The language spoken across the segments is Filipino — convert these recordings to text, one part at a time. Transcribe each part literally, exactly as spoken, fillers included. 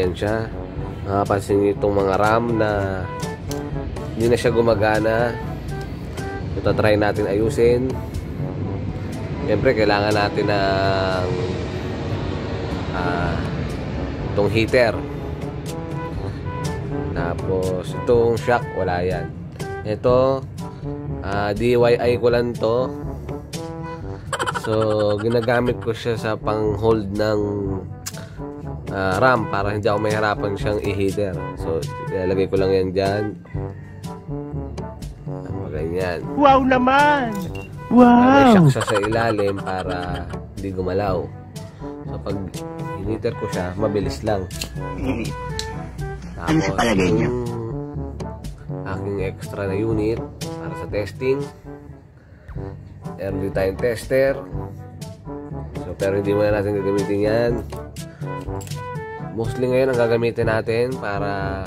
Ayan siya. Makapansin nyo itong mga RAM na hindi na siya gumagana. Ito, try natin ayusin. Siyempre, kailangan natin ng uh, itong heater. Tapos, itong shock, wala yan. Ito, uh, D I Y ko lang to. So, ginagamit ko siya sa pang-hold ng uh, RAM para hindi ako mahirapan siyang i-heater. So, ilalagay ko lang yan dyan. Ganyan. Wow naman! Uh, may Wow! shock siya sa ilalim para hindi gumalaw. So, pag hiniter ko siya, mabilis lang. Ano sa palagay niyo? Aking extra na unit para sa testing. Early time tester. So, pero hindi muna natin gagamitin yan. Mostly ngayon ang gagamitin natin para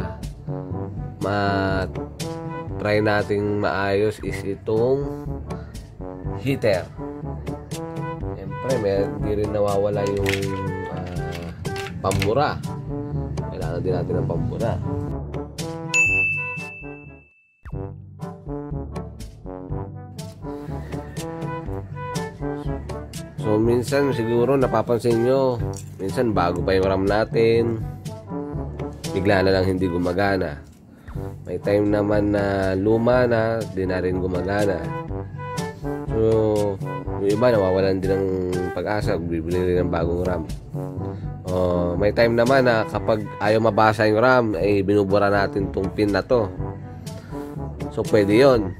ma-try nating maayos is itong heater. Siyempre, may hindi rin nawawala yung uh, pambura. Kailangan din natin ng pambura. So, minsan siguro napapansin nyo, minsan bago pa yung RAM natin, bigla na lang hindi gumagana. May time naman na luma na, di na rin gumagana. So, yung iba nawawalan din ng pag-asa, bibili rin ng bagong RAM. Uh, may time naman na kapag ayaw mabasa yung RAM, ay eh, binubura natin tong pin na to. So, pwede yon.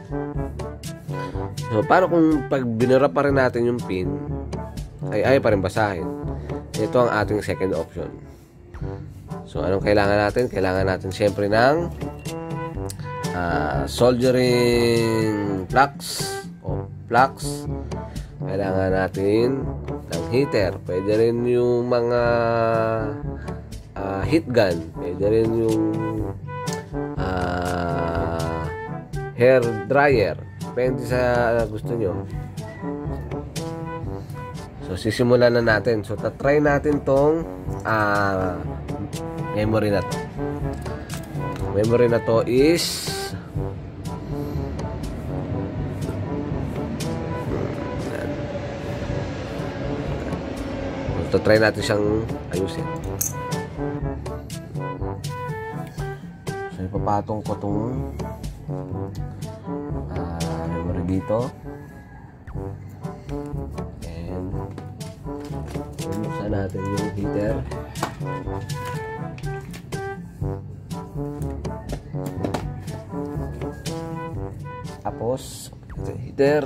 So, paano kung pag binura pa rin natin yung pin, ay ayaw pa rin basahin? Ito ang ating second option. So, anong kailangan natin? Kailangan natin siyempre ng uh, soldering plugs o plugs. Kailangan natin ng heater. Pwede rin yung mga uh, heat gun. Pwede rin yung uh, hair dryer. Depende sa gusto nyo. So, sisimulan na natin. So, tatry natin tong uh, memory na to. Memory na to is so, try natin siyang ayusin. So, ipapatong ko tong dito and buksan natin yung heater. Tapos ito heater,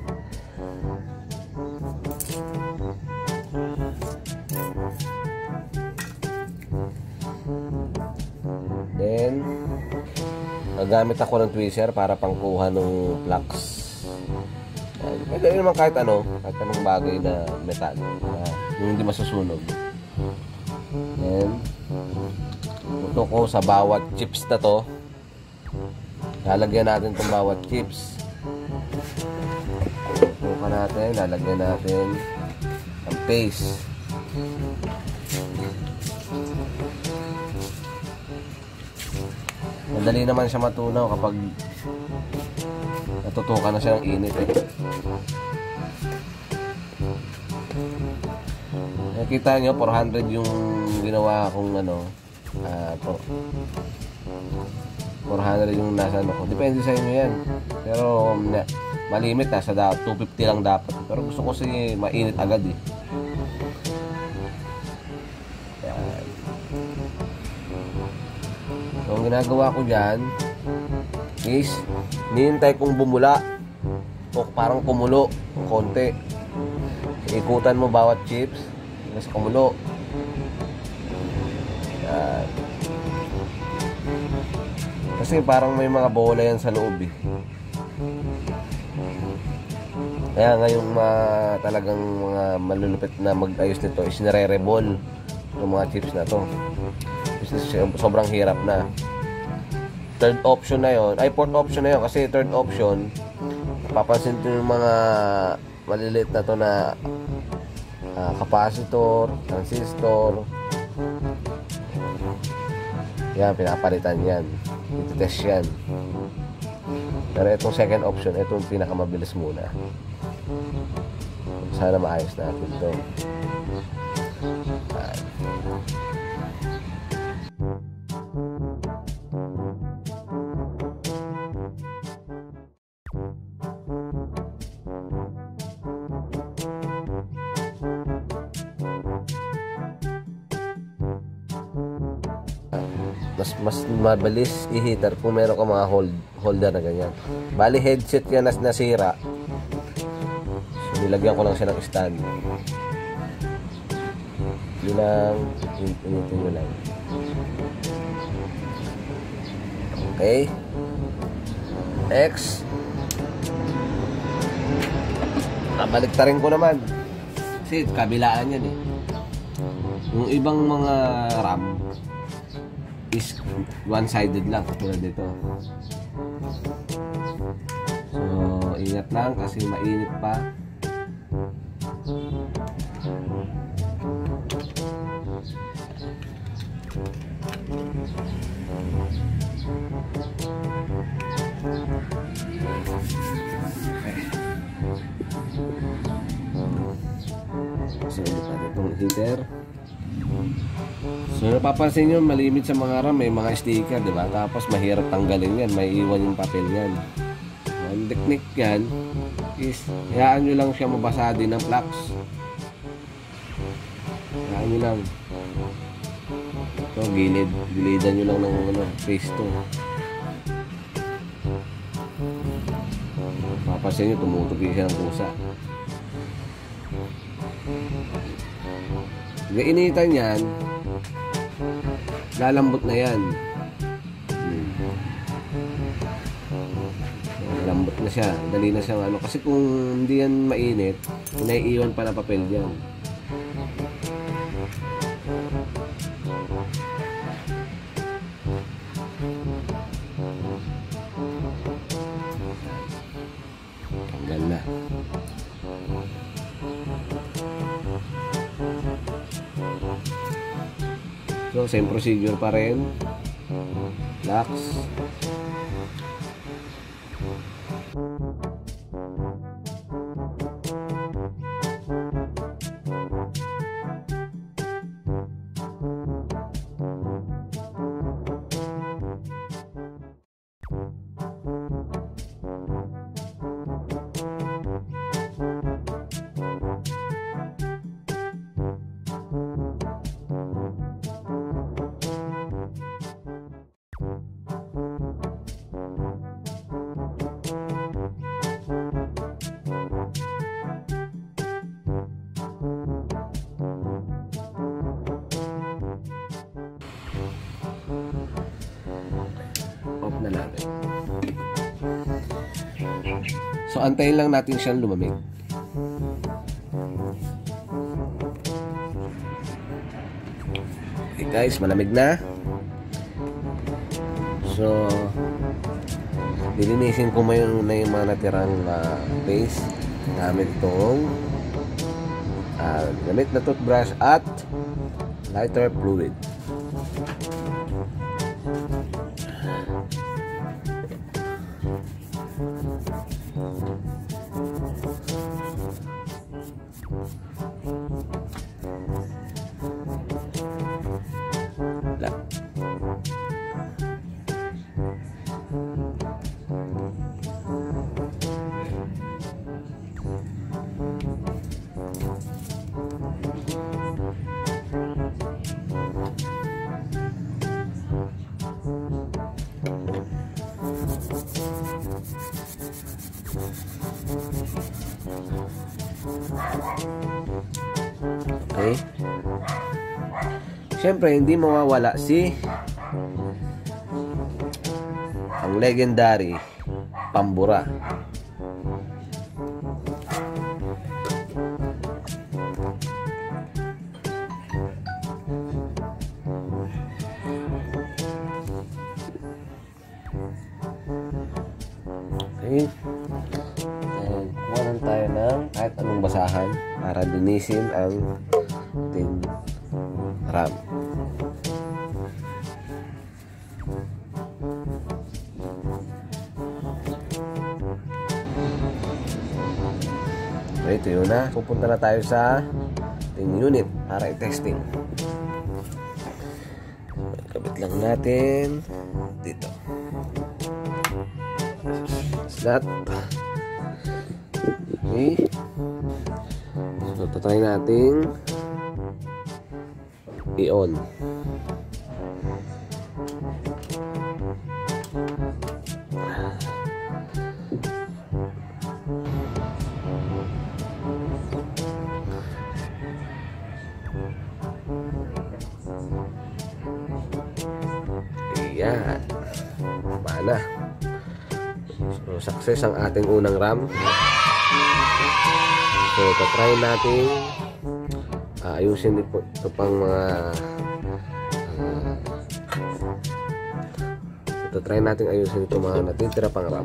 then nagamit ako ng tweezer para pangkuha ng plugs. Pwede naman kahit ano, kahit anong bagay na metal na yung hindi masusunog. And ito ko sa bawat chips na to, lalagyan natin itong bawat chips. Ito ka natin, lalagyan natin ang paste. Madali naman siya matunaw kapag natutukan na siya ng init eh. Nakita nyo, four hundred yung ginawa kong ano, uh, four hundred yung nasa ano ko. Depende sa inyo yan. Pero um, malimit, nasa two fifty lang dapat. Pero gusto ko kasi mainit agad eh. Yan. So, ang ginagawa ko dyan is nihintay kong bumula o parang kumulo konti. Ikutan mo bawat chips tapos kumulo. Yan. Kasi parang may mga bola yan sa loob eh. Kaya ngayong uh, talagang mga malulupit na mag-ayos nito is nire-rebol yung mga chips na to. Sobrang hirap na. Third option na yon, ay fourth option na yon, kasi third option papansin ko yung mga maliliit na to na uh, capacitor, transistor, Yan, pinapalitan yan. Ito-test yan. Pero itong second option, itong pinakamabilis muna. Sana maayos natin ito. mas mas mabilis i-heater kung meron ka mga hold, holder na ganyan. Bali headset yan na nasira. So, nilagyan ko lang siya ng stand. Yun lang, initin nyo lang. Okay. Next. Nabaliktarin ko naman. Kasi kabilaan yan eh. Yung ibang mga RAM is one-sided lang katulad dito. So, ingat lang kasi mainit pa. So, ulit natin itong heater. So, napapansin nyo, malimit sa mga RAM, may mga sticker, di ba? Tapos, mahirap tanggalin yan, may iwan yung papel yan. Ang technique yan is, hayaan nyo lang siya mabasa din ng flux. Hayaan nyo lang. Ito, gilid. Gilidan nyo lang ng ano, face to. Papansin nyo, tumutupi siya ng pusa. Pag initan yan, lalambot na yan. Hmm. Lalambot na siya. Dali na siya ano. Kasi kung hindi yan mainit, naiiwan pa na papel dyan. Tanggal na. So, same procedure pa rin. Lux. Off na natin. So, antayin lang natin siyang lumamig. Okay guys, malamig na. So, dilinisin ko mayon na yung mga natirang uh, paste gamit itong uh, gamit na toothbrush at lighter fluid. Okay. Siyempre, hindi mawawala si ang legendary pambura. Okay. And kuha tayo ng kahit anong basahan para linisin ang ating RAM. So ito yun na. Pupunta na tayo sa ating unit para i-testing. Kabit lang natin dito. Slot. Okay. So tatry natin i-on. Ayan. Mana. So, success ang ating unang RAM. So, tatry natin uh, ayusin ito, ito pang mga uh, tatry natin ayusin ito mga natitira pang RAM.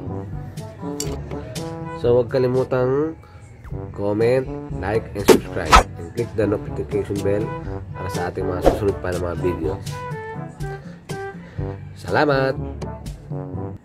So, huwag kalimutang comment, like, and subscribe. And click the notification bell para sa ating mga susunod pa na mga videos. Salamat!